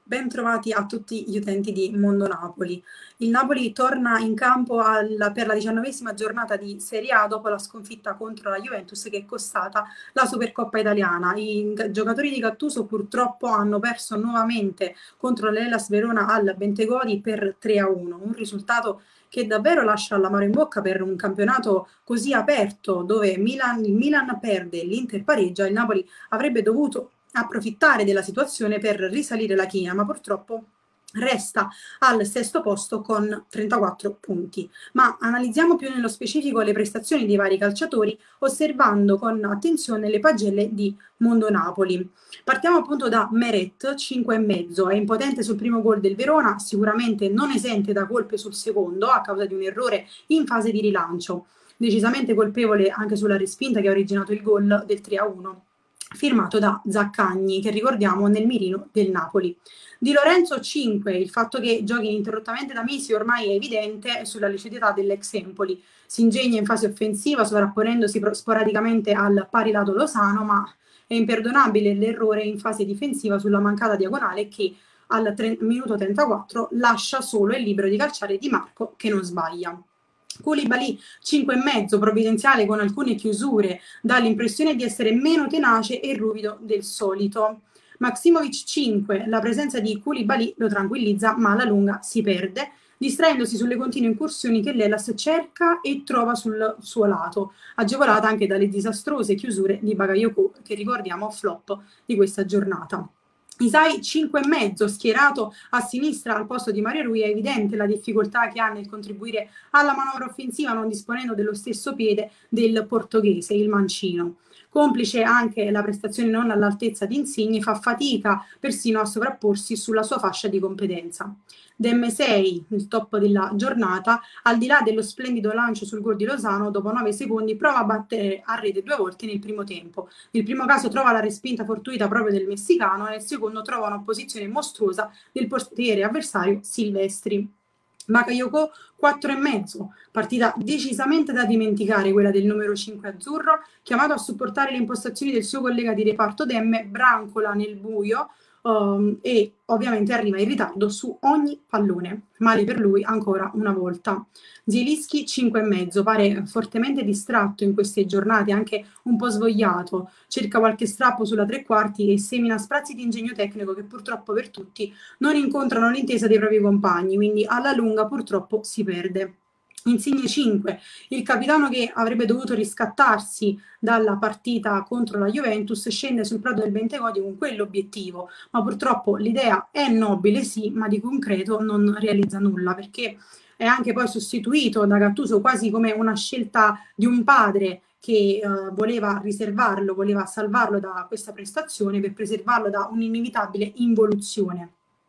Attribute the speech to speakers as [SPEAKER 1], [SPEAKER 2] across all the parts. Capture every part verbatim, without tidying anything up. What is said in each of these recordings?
[SPEAKER 1] Bentrovati a tutti gli utenti di Mondo Napoli. Il Napoli torna in campo al- per la diciannovesima giornata di Serie A dopo la sconfitta contro la Juventus che è costata la Supercoppa italiana. I g- giocatori di Gattuso purtroppo hanno perso nuovamente contro l'Hellas Verona al Bentegodi per tre a uno, un risultato che davvero lascia l'amaro in bocca per un campionato così aperto dove Milan- il Milan perde e l'Inter pareggia. Il Napoli avrebbe dovuto approfittare della situazione per risalire la china, ma purtroppo resta al sesto posto con trentaquattro punti. Ma analizziamo più nello specifico le prestazioni dei vari calciatori, osservando con attenzione le pagelle di Mondo Napoli. Partiamo appunto da Meret, cinque e mezzo, è impotente sul primo gol del Verona, sicuramente non esente da colpe sul secondo a causa di un errore in fase di rilancio, decisamente colpevole anche sulla respinta che ha originato il gol del tre a uno, firmato da Zaccagni, che ricordiamo nel mirino del Napoli. Di Lorenzo cinque, il fatto che giochi ininterrottamente da mesi ormai è evidente sulla lucidità dell'ex Empoli. Si ingegna in fase offensiva, sovrapponendosi sporadicamente al pari lato Lozano, ma è imperdonabile l'errore in fase difensiva sulla mancata diagonale che al minuto trentaquattro lascia solo e libero di calciare Di Marco, che non sbaglia. Koulibaly cinque e mezzo, provvidenziale con alcune chiusure, dà l'impressione di essere meno tenace e ruvido del solito. Maximovic cinque, la presenza di Koulibaly lo tranquillizza, ma alla lunga si perde, distraendosi sulle continue incursioni che l'Hellas cerca e trova sul suo lato, agevolata anche dalle disastrose chiusure di Bakayoko, che ricordiamo flop di questa giornata. Isai cinque e mezzo, schierato a sinistra al posto di Mario Rui, è evidente la difficoltà che ha nel contribuire alla manovra offensiva non disponendo dello stesso piede del portoghese, il mancino. Complice anche la prestazione non all'altezza di Insigne, fa fatica persino a sovrapporsi sulla sua fascia di competenza. Dem sei, il top della giornata, al di là dello splendido lancio sul gol di Lozano, dopo nove secondi prova a battere a rete due volte nel primo tempo. Nel primo caso trova la respinta fortuita proprio del messicano, nel secondo trova un'opposizione mostruosa del portiere avversario Silvestri. Bakayoko quattro e mezzo, partita decisamente da dimenticare quella del numero cinque azzurro, chiamato a supportare le impostazioni del suo collega di reparto Demme, brancola nel buio um, e ovviamente arriva in ritardo su ogni pallone. Male per lui ancora una volta. Zielinski cinque e mezzo, pare fortemente distratto in queste giornate, anche un po' svogliato, cerca qualche strappo sulla tre quarti e semina sprazzi di ingegno tecnico che purtroppo per tutti non incontrano l'intesa dei propri compagni, quindi alla lunga purtroppo si perde. Insigne cinque, il capitano che avrebbe dovuto riscattarsi dalla partita contro la Juventus scende sul prato del Bentegodi con quell'obiettivo, ma purtroppo l'idea è nobile sì, ma di concreto non realizza nulla, perché è anche poi sostituito da Gattuso quasi come una scelta di un padre che eh, voleva riservarlo, voleva salvarlo da questa prestazione per preservarlo da un'inevitabile involuzione.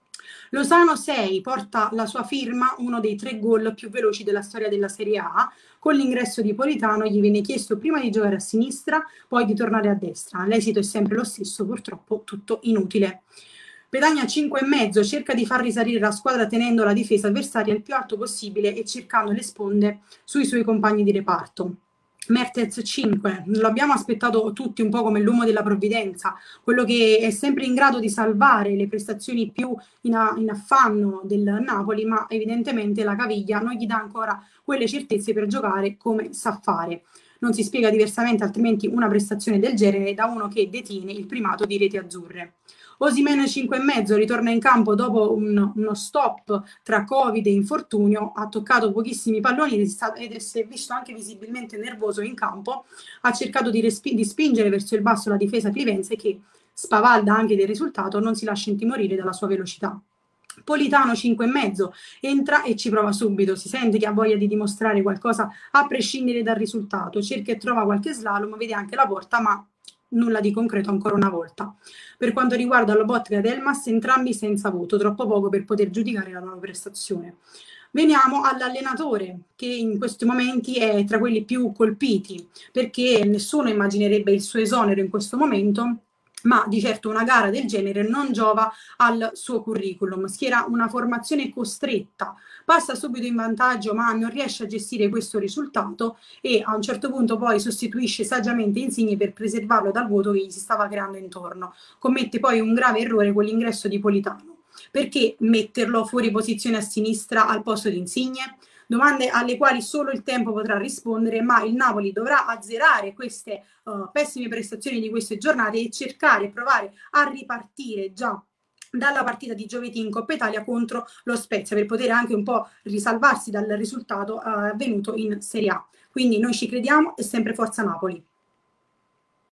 [SPEAKER 1] Lozano sei porta la sua firma, uno dei tre gol più veloci della storia della Serie A. Con l'ingresso di Politano gli viene chiesto prima di giocare a sinistra, poi di tornare a destra. L'esito è sempre lo stesso, purtroppo tutto inutile. Pedagna cinque e mezzo, cerca di far risalire la squadra tenendo la difesa avversaria il più alto possibile e cercando le sponde sui suoi compagni di reparto. Mertens cinque, lo abbiamo aspettato tutti un po' come l'uomo della provvidenza, quello che è sempre in grado di salvare le prestazioni più in, a, in affanno del Napoli, ma evidentemente la caviglia non gli dà ancora quelle certezze per giocare come sa fare. Non si spiega diversamente altrimenti una prestazione del genere da uno che detiene il primato di reti azzurre. Osimhen cinque e mezzo ritorna in campo dopo un, uno stop tra Covid e infortunio, ha toccato pochissimi palloni ed si è visto anche visibilmente nervoso in campo, ha cercato di, respi- di spingere verso il basso la difesa clivense che, spavalda anche del risultato, non si lascia intimorire dalla sua velocità. Politano cinque e mezzo, entra e ci prova subito, si sente che ha voglia di dimostrare qualcosa a prescindere dal risultato, cerca e trova qualche slalom, vede anche la porta, ma nulla di concreto ancora una volta. Per quanto riguarda Lobotka ed Elmas, entrambi senza voto, troppo poco per poter giudicare la loro prestazione. Veniamo all'allenatore, che in questi momenti è tra quelli più colpiti, perché nessuno immaginerebbe il suo esonero in questo momento, ma di certo una gara del genere non giova al suo curriculum. Schiera una formazione costretta, passa subito in vantaggio, ma non riesce a gestire questo risultato e a un certo punto poi sostituisce saggiamente Insigne per preservarlo dal vuoto che gli si stava creando intorno. Commette poi un grave errore con l'ingresso di Politano. Perché metterlo fuori posizione a sinistra al posto di Insigne? Domande alle quali solo il tempo potrà rispondere, ma il Napoli dovrà azzerare queste uh, pessime prestazioni di queste giornate e cercare, provare a ripartire già dalla partita di giovedì in Coppa Italia contro lo Spezia, per poter anche un po' risalvarsi dal risultato uh, avvenuto in Serie A. Quindi noi ci crediamo e sempre forza Napoli.